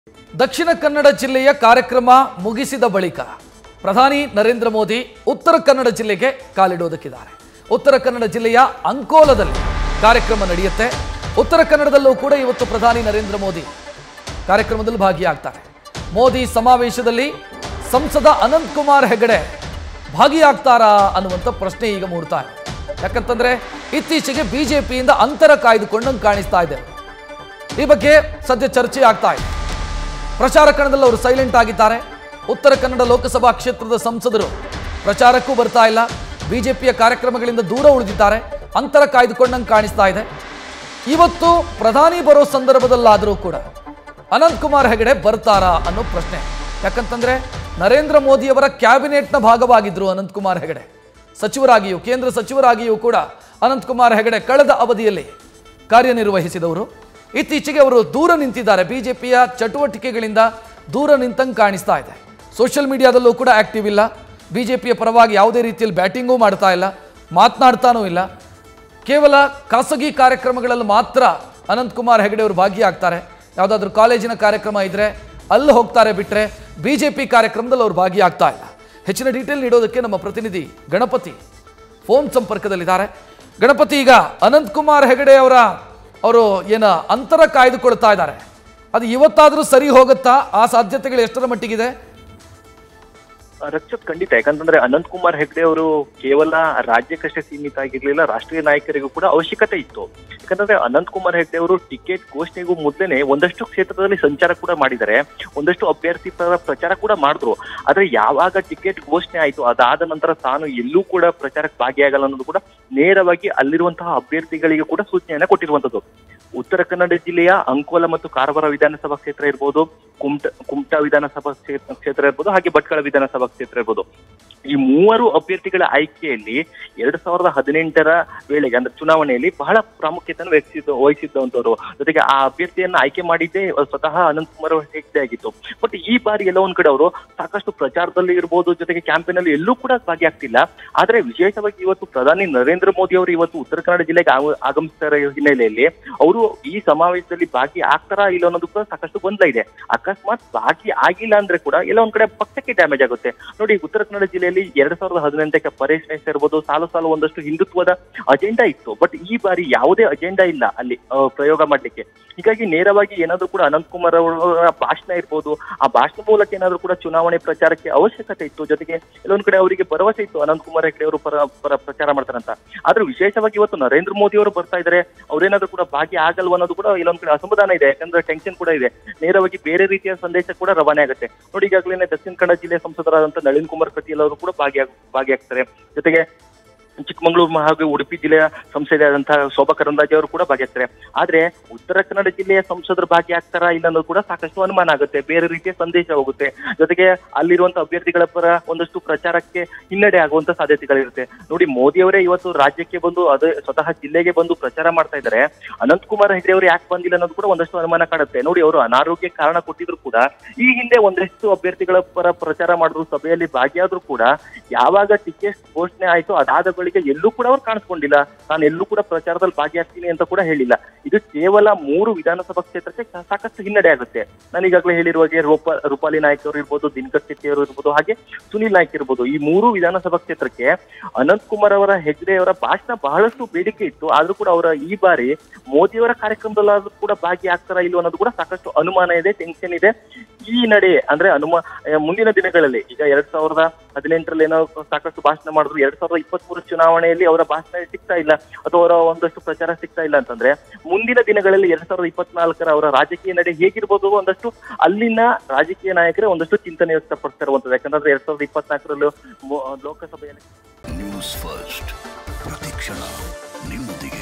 ದಕ್ಷಿಣ ಕನ್ನಡ ಜಿಲ್ಲೆಯ ಕಾರ್ಯಕ್ರಮ ಮುಗಿಸಿದ ಬಳಿಕ ಪ್ರಧಾನಿ ನರೇಂದ್ರ ಮೋದಿ ಉತ್ತರ ಕನ್ನಡ ಜಿಲ್ಲೆಗೆ ಕಾಲಿಡೋದಕ್ಕಿದ್ದಾರೆ. ಉತ್ತರ ಕನ್ನಡ ಜಿಲ್ಲೆಯ ಅಂಕೋಲದಲ್ಲಿ ಕಾರ್ಯಕ್ರಮ ನಡೆಯುತ್ತೆ. ಉತ್ತರ ಕನ್ನಡದಲ್ಲೂ ಕೂಡ ಇವತ್ತು ಪ್ರಧಾನಿ ನರೇಂದ್ರ ಮೋದಿ ಕಾರ್ಯಕ್ರಮದಲ್ಲಿ ಭಾಗಿಯಾಗ್ತಾರೆ. ಮೋದಿ ಸಮಾವೇಶದಲ್ಲಿ ಸಂಸದ ಅನಂತ್ ಕುಮಾರ್ ಹೆಗಡೆ ಭಾಗಿಯಾಗ್ತಾರಾ ಅನ್ನುವಂಥ ಪ್ರಶ್ನೆ ಈಗ ಮೂಡ್ತಾ ಇದೆ. ಯಾಕಂತಂದ್ರೆ ಇತ್ತೀಚೆಗೆ ಬಿಜೆಪಿಯಿಂದ ಅಂತರ ಕಾಯ್ದುಕೊಂಡಂಗೆ ಕಾಣಿಸ್ತಾ ಇದೆ. ಈ ಬಗ್ಗೆ ಸದ್ಯ ಚರ್ಚೆ ಆಗ್ತಾ ಇದೆ. ಪ್ರಚಾರ ಕಣದಲ್ಲಿ ಅವರು ಸೈಲೆಂಟ್ ಆಗಿದ್ದಾರೆ. ಉತ್ತರ ಕನ್ನಡ ಲೋಕಸಭಾ ಕ್ಷೇತ್ರದ ಸಂಸದರು ಪ್ರಚಾರಕ್ಕೂ ಬರ್ತಾ ಇಲ್ಲ. ಬಿಜೆಪಿಯ ಕಾರ್ಯಕ್ರಮಗಳಿಂದ ದೂರ ಉಳಿದಿದ್ದಾರೆ. ಅಂತರ ಕಾಯ್ದುಕೊಂಡಂಗೆ ಕಾಣಿಸ್ತಾ ಇದೆ. ಇವತ್ತು ಪ್ರಧಾನಿ ಬರೋ ಸಂದರ್ಭದಲ್ಲಾದರೂ ಕೂಡ ಅನಂತ್ ಕುಮಾರ್ ಹೆಗಡೆ ಬರ್ತಾರಾ ಅನ್ನೋ ಪ್ರಶ್ನೆ. ಯಾಕಂತಂದ್ರೆ ನರೇಂದ್ರ ಮೋದಿಯವರ ಕ್ಯಾಬಿನೆಟ್ನ ಭಾಗವಾಗಿದ್ರು ಅನಂತ್ ಕುಮಾರ್ ಹೆಗಡೆ. ಸಚಿವರಾಗಿಯೂ ಕೇಂದ್ರ ಸಚಿವರಾಗಿಯೂ ಕೂಡ ಅನಂತ್ ಕುಮಾರ್ ಹೆಗಡೆ ಕಳೆದ ಅವಧಿಯಲ್ಲಿ ಕಾರ್ಯನಿರ್ವಹಿಸಿದವರು. ಇತ್ತೀಚೆಗೆ ಅವರು ದೂರ ನಿಂತಿದ್ದಾರೆ. ಬಿಜೆಪಿಯ ಚಟುವಟಿಕೆಗಳಿಂದ ದೂರ ನಿಂತಂಗೆ ಕಾಣಿಸ್ತಾ ಇದೆ. ಸೋಷಿಯಲ್ ಮೀಡಿಯಾದಲ್ಲೂ ಕೂಡ ಆಕ್ಟಿವ್ ಇಲ್ಲ. ಬಿಜೆಪಿಯ ಪರವಾಗಿ ಯಾವುದೇ ರೀತಿಯಲ್ಲಿ ಬ್ಯಾಟಿಂಗೂ ಮಾಡ್ತಾ ಇಲ್ಲ, ಮಾತನಾಡ್ತಾನೂ ಇಲ್ಲ. ಕೇವಲ ಖಾಸಗಿ ಕಾರ್ಯಕ್ರಮಗಳಲ್ಲಿ ಮಾತ್ರ ಅನಂತ್ ಕುಮಾರ್ ಹೆಗಡೆ ಅವರು ಭಾಗಿಯಾಗ್ತಾರೆ. ಯಾವುದಾದ್ರೂ ಕಾಲೇಜಿನ ಕಾರ್ಯಕ್ರಮ ಇದ್ರೆ ಅಲ್ಲಿ ಹೋಗ್ತಾರೆ, ಬಿಟ್ಟರೆ ಬಿಜೆಪಿ ಕಾರ್ಯಕ್ರಮದಲ್ಲಿ ಅವರು ಭಾಗಿಯಾಗ್ತಾ ಇಲ್ಲ. ಹೆಚ್ಚಿನ ಡೀಟೇಲ್ ನೀಡೋದಕ್ಕೆ ನಮ್ಮ ಪ್ರತಿನಿಧಿ ಗಣಪತಿ ಫೋನ್ ಸಂಪರ್ಕದಲ್ಲಿದ್ದಾರೆ. ಗಣಪತಿ, ಈಗ ಅನಂತ್ ಕುಮಾರ್ ಹೆಗಡೆ ಅವರು ಏನ ಅಂತರ ಕಾಯ್ದುಕೊಳ್ತಾ ಇದ್ದಾರೆ, ಅದು ಇವತ್ತಾದರೂ ಸರಿ ಹೋಗುತ್ತಾ? ಆ ಸಾಧ್ಯತೆಗಳು ಎಷ್ಟರ ಮಟ್ಟಿಗಿದೆ? ರಕ್ಷತ್, ಖಂಡಿತ. ಯಾಕಂತಂದ್ರೆ ಅನಂತ್ ಕುಮಾರ್ ಹೆಗ್ಡೆ ಅವರು ಕೇವಲ ರಾಜ್ಯಕ್ಕಷ್ಟೇ ಸೀಮಿತ ಆಗಿರ್ಲಿಲ್ಲ, ರಾಷ್ಟ್ರೀಯ ನಾಯಕರಿಗೂ ಕೂಡ ಅವಶ್ಯಕತೆ ಇತ್ತು. ಯಾಕಂತಂದ್ರೆ ಅನಂತ್ ಕುಮಾರ್ ಹೆಗ್ಡೆ ಅವರು ಟಿಕೆಟ್ ಘೋಷಣೆಗೂ ಮೊದಲೇ ಒಂದಷ್ಟು ಕ್ಷೇತ್ರದಲ್ಲಿ ಸಂಚಾರ ಕೂಡ ಮಾಡಿದ್ದಾರೆ, ಒಂದಷ್ಟು ಅಭ್ಯರ್ಥಿ ಪರ ಪ್ರಚಾರ ಕೂಡ ಮಾಡಿದ್ರು. ಆದ್ರೆ ಯಾವಾಗ ಟಿಕೆಟ್ ಘೋಷಣೆ ಆಯ್ತು, ಅದಾದ ನಂತರ ತಾನು ಎಲ್ಲೂ ಕೂಡ ಪ್ರಚಾರಕ್ಕೆ ಭಾಗಿಯಾಗಲ್ಲ ಅನ್ನೋದು ಕೂಡ ನೇರವಾಗಿ ಅಲ್ಲಿರುವಂತಹ ಅಭ್ಯರ್ಥಿಗಳಿಗೆ ಕೂಡ ಸೂಚನೆಯನ್ನ ಕೊಟ್ಟಿರುವಂತದ್ದು. ಉತ್ತರ ಕನ್ನಡ ಜಿಲ್ಲೆಯ ಅಂಕೋಲ ಮತ್ತು ಕಾರವಾರ ವಿಧಾನಸಭಾ ಕ್ಷೇತ್ರ ಇರ್ಬೋದು, ಕುಮಟಾ ವಿಧಾನಸಭಾ ಕ್ಷೇತ್ರ ಇರ್ಬೋದು, ಹಾಗೆ ಭಟ್ಕಳ ವಿಧಾನಸಭಾ ಕ್ಷೇತ್ರ ಇರ್ಬೋದು. ಈ ಮೂವರು ಅಭ್ಯರ್ಥಿಗಳ ಆಯ್ಕೆಯಲ್ಲಿ 2018 ವೇಳೆಗೆ ಅಂದ್ರೆ ಚುನಾವಣೆಯಲ್ಲಿ ಬಹಳ ಪ್ರಾಮುಖ್ಯತೆಯನ್ನು ವಹಿಸಿದ್ದಂಥವ್ರು. ಜೊತೆಗೆ ಆ ಅಭ್ಯರ್ಥಿಯನ್ನ ಆಯ್ಕೆ ಮಾಡಿದ್ದೇ ಸ್ವತಃ ಅನಂತ್ ಕುಮಾರ್ ಹೆಗ್ಡೆ ಆಗಿತ್ತು. ಬಟ್ ಈ ಬಾರಿ ಎಲ್ಲ ಒಂದ್ ಕಡೆ ಅವರು ಸಾಕಷ್ಟು ಪ್ರಚಾರದಲ್ಲಿ ಇರ್ಬೋದು, ಜೊತೆಗೆ ಕ್ಯಾಂಪೇನ್ ಅಲ್ಲಿ ಎಲ್ಲೂ ಕೂಡ ಭಾಗಿಯಾಗ್ತಿಲ್ಲ. ಆದ್ರೆ ವಿಶೇಷವಾಗಿ ಇವತ್ತು ಪ್ರಧಾನಿ ನರೇಂದ್ರ ಮೋದಿ ಅವರು ಇವತ್ತು ಉತ್ತರ ಕನ್ನಡ ಜಿಲ್ಲೆಗೆ ಆಗಮಿಸ್ತಾ ಇರೋ ಹಿನ್ನೆಲೆಯಲ್ಲಿ ಅವರು ಈ ಸಮಾವೇಶದಲ್ಲಿ ಭಾಗಿ ಆಗ್ತಾರಾ ಇಲ್ಲ ಅನ್ನೋದು ಕೂಡ ಸಾಕಷ್ಟು ಗೊಂದಲ ಇದೆ. ಅಕಸ್ಮಾತ್ ಭಾಗಿ ಆಗಿಲ್ಲ ಅಂದ್ರೆ ಕೂಡ ಎಲ್ಲ ಒಂದ್ ಕಡೆ ಪಕ್ಷಕ್ಕೆ ಡ್ಯಾಮೇಜ್ ಆಗುತ್ತೆ. ನೋಡಿ, ಉತ್ತರ ಕನ್ನಡ ಜಿಲ್ಲೆಯಲ್ಲಿ 2018ಕ್ಕೆ ಪರೇಶ್ ಮೇಸ್ ಇರ್ಬೋದು, ಸಾಲು ಒಂದಷ್ಟು ಹಿಂದುತ್ವದ ಅಜೆಂಡಾ ಇತ್ತು. ಬಟ್ ಈ ಬಾರಿ ಯಾವುದೇ ಅಜೆಂಡಾ ಇಲ್ಲ ಅಲ್ಲಿ ಪ್ರಯೋಗ ಮಾಡ್ಲಿಕ್ಕೆ. ಹೀಗಾಗಿ ನೇರವಾಗಿ ಏನಾದ್ರು ಕೂಡ ಅನಂತ್ ಕುಮಾರ್ ಅವರ ಭಾಷಣ ಇರ್ಬೋದು, ಆ ಭಾಷಣ ಮೂಲಕ ಏನಾದ್ರು ಕೂಡ ಚುನಾವಣೆ ಪ್ರಚಾರಕ್ಕೆ ಅವಶ್ಯಕತೆ ಇತ್ತು. ಜೊತೆಗೆ ಎಲ್ಲೊಂದ್ ಕಡೆ ಅವರಿಗೆ ಭರವಸೆ ಇತ್ತು ಅನಂತ್ ಕುಮಾರ್ ಹೆಗ್ಡೆ ಅವರು ಪರ ಪ್ರಚಾರ ಮಾಡ್ತಾರಂತ. ಆದ್ರೆ ವಿಶೇಷವಾಗಿ ಇವತ್ತು ನರೇಂದ್ರ ಮೋದಿ ಅವರು ಬರ್ತಾ ಇದ್ದಾರೆ, ಅವ್ರೇನಾದ್ರೂ ಕೂಡ ಭಾಗಿ ಆಗಲ್ವ ಅನ್ನೋದು ಕೂಡ ಇಲ್ಲೊಂದ್ ಕಡೆ ಅಸಮಾಧಾನ ಇದೆ. ಯಾಕಂದ್ರೆ ಟೆನ್ಷನ್ ಕೂಡ ಇದೆ. ನೇರವಾಗಿ ಬೇರೆ ರೀತಿಯ ಸಂದೇಶ ಕೂಡ ರವಾನೆ ಆಗುತ್ತೆ. ನೋಡಿ, ಈಗಾಗಲೇ ದಕ್ಷಿಣ ಕನ್ನಡ ಜಿಲ್ಲೆಯ ಸಂಸದರಾದಂತ ನಳಿನ್ ಕುಮಾರ್ ಕಟೀಲ್ ಅವರು ಕೂಡ ಭಾಗಿಯಾಗ್ತಾರೆ. ಜೊತೆಗೆ ಚಿಕ್ಕಮಗಳೂರು ಹಾಗೂ ಉಡುಪಿ ಜಿಲ್ಲೆಯ ಸಂಸದರಾದಂತಹ ಶೋಭಾ ಕರಂದ್ಲಾಜೆ ಅವರು ಕೂಡ ಭಾಗಿಯಾಗ್ತಾರೆ. ಆದ್ರೆ ಉತ್ತರ ಕನ್ನಡ ಜಿಲ್ಲೆಯ ಸಂಸದರು ಭಾಗಿಯಾಗ್ತಾರಾ ಇಲ್ಲ ಅನ್ನೋದು ಕೂಡ ಸಾಕಷ್ಟು ಅನುಮಾನ ಆಗುತ್ತೆ. ಬೇರೆ ರೀತಿಯ ಸಂದೇಶ ಹೋಗುತ್ತೆ. ಜೊತೆಗೆ ಅಲ್ಲಿರುವಂತಹ ಅಭ್ಯರ್ಥಿಗಳ ಪರ ಒಂದಷ್ಟು ಪ್ರಚಾರಕ್ಕೆ ಹಿನ್ನಡೆ ಆಗುವಂತ ಸಾಧ್ಯತೆಗಳಿರುತ್ತೆ. ನೋಡಿ, ಮೋದಿ ಅವರೇ ಇವತ್ತು ರಾಜ್ಯಕ್ಕೆ ಬಂದು ಅದೇ ಸ್ವತಃ ಜಿಲ್ಲೆಗೆ ಬಂದು ಪ್ರಚಾರ ಮಾಡ್ತಾ ಇದ್ದಾರೆ. ಅನಂತ್ ಕುಮಾರ್ ಹೆಗ್ಡೆ ಅವರು ಯಾಕೆ ಬಂದಿಲ್ಲ ಅನ್ನೋದು ಕೂಡ ಒಂದಷ್ಟು ಅನುಮಾನ ಕಾಡುತ್ತೆ. ನೋಡಿ, ಅವರು ಅನಾರೋಗ್ಯ ಕಾರಣ ಕೊಟ್ಟಿದ್ರು ಕೂಡ ಈ ಹಿಂದೆ ಒಂದಷ್ಟು ಅಭ್ಯರ್ಥಿಗಳ ಪರ ಪ್ರಚಾರ ಮಾಡಿದ್ರು, ಸಭೆಯಲ್ಲಿ ಭಾಗಿಯಾದ್ರೂ ಕೂಡ ಯಾವಾಗ ಟಿಕೆಟ್ ಘೋಷಣೆ ಆಯ್ತು ಅದಾದ ಬಳಿಕ ಎಲ್ಲೂ ಕೂಡ ಅವ್ರು ಕಾಣಿಸ್ಕೊಂಡಿಲ್ಲ. ನಾನು ಎಲ್ಲೂ ಕೂಡ ಪ್ರಚಾರದಲ್ಲಿ ಭಾಗಿಯಾಗ್ತೀನಿ ಅಂತ ಕೂಡ ಹೇಳಿಲ್ಲ. ಇದು ಕೇವಲ 3 ವಿಧಾನಸಭಾ ಕ್ಷೇತ್ರಕ್ಕೆ ಸಾಕಷ್ಟು ಹಿನ್ನಡೆ ಆಗುತ್ತೆ. ನಾನು ಈಗಾಗಲೇ ಹೇಳಿರುವ ಹಾಗೆ ರೂಪಾಲಿ ನಾಯ್ಕ ಅವರು ಇರ್ಬೋದು, ದಿನಕರ್ ಶೆಟ್ಟಿ ಅವರು ಇರ್ಬೋದು, ಹಾಗೆ ಸುನಿಲ್ ನಾಯ್ಕ ಇರ್ಬೋದು. ಈ 3 ವಿಧಾನಸಭಾ ಕ್ಷೇತ್ರಕ್ಕೆ ಅನಂತ್ ಕುಮಾರ್ ಅವರ ಹೆಗ್ಡೆ ಅವರ ಭಾಷಣ ಬಹಳಷ್ಟು ಬೇಡಿಕೆ ಇತ್ತು. ಆದ್ರೂ ಕೂಡ ಅವರ ಈ ಬಾರಿ ಮೋದಿಯವರ ಕಾರ್ಯಕ್ರಮದಲ್ಲಾದ್ರೂ ಕೂಡ ಭಾಗಿಯಾಗ್ತಾರಾ ಇಲ್ವೋ ಅನ್ನೋದು ಕೂಡ ಸಾಕಷ್ಟು ಅನುಮಾನ ಇದೆ, ಟೆನ್ಷನ್ ಇದೆ. ಈ ನಡೆ ಅಂದ್ರೆ ಮುಂದಿನ ದಿನಗಳಲ್ಲಿ ಈಗ 2018ರಲ್ಲಿ ಏನೋ ಸಾಕಷ್ಟು ಭಾಷಣ ಮಾಡಿದ್ರು, 2023 ಚುನಾವಣೆಯಲ್ಲಿ ಅವರ ಭಾಷಣ ಸಿಗ್ತಾ ಇಲ್ಲ ಅಥವಾ ಅವರ ಒಂದಷ್ಟು ಪ್ರಚಾರ ಸಿಗ್ತಾ ಇಲ್ಲ ಅಂತಂದ್ರೆ ಮುಂದಿನ ದಿನಗಳಲ್ಲಿ 2024ರ ಅವರ ರಾಜಕೀಯ ನಡೆ ಹೇಗಿರ್ಬೋದು ಒಂದಷ್ಟು ಅಲ್ಲಿನ ರಾಜಕೀಯ ನಾಯಕರೇ ಒಂದಷ್ಟು ಚಿಂತನೆ ವ್ಯಕ್ತಪಡಿಸ್ತಾ ಇರುವಂತದ್ದು. ಯಾಕಂದ್ರೆ 2024ರಲ್ಲೂ ಲೋಕಸಭೆಯಲ್ಲಿ ನ್ಯೂಸ್ ಫಸ್ಟ್ ಪ್ರತಿಕ್ಷಣ ನಿಮ್ಮೊಂದಿಗೆ.